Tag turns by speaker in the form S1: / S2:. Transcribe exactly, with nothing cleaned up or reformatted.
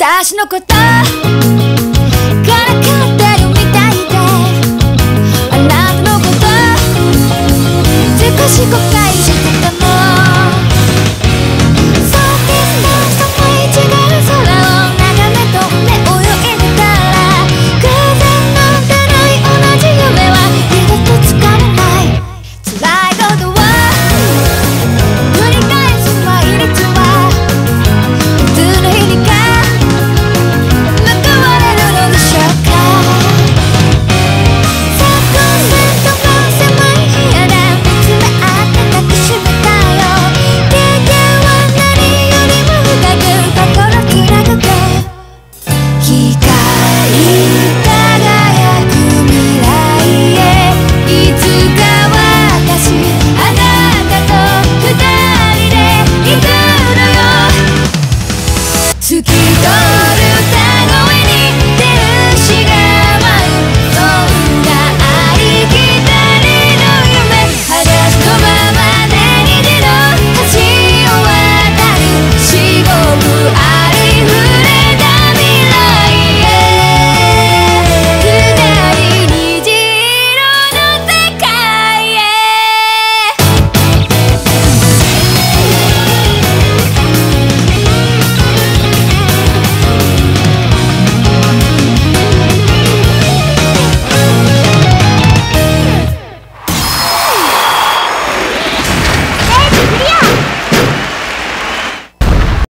S1: 私のことからかってるみたいで、あなたのこと少し誤解してたの。そうですか、その違う空を眺めと目泳いでたら、偶然なんてない同じ夢は二度とつかめない。辛いことを繰り返す毎日はいつの日にか好きと